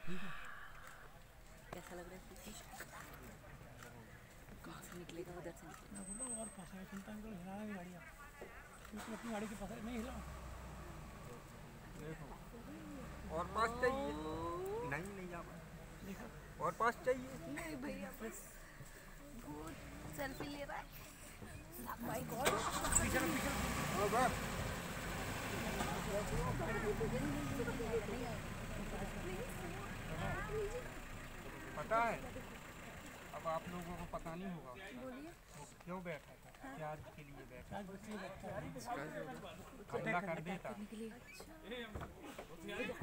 कैसा लग रहा है? कहाँ से निकलेगा? उधर से निकलेगा। बोलो और पास है, चिंता नहीं करो, हिलाना नहीं गाड़ी आप, क्योंकि अपनी गाड़ी के पास है, नहीं हिलाओ। देखो और पास चाहिए? नहीं नहीं आप देखो और पास चाहिए? नहीं भैया बस भूत सेल्फी ले रहा है। माय गॉड पीछे पता है अब आप लोगों को पता नहीं होगा बोलिए। वो क्यों बैठा था, प्याज के लिए बैठा पीछे हमला कर देता।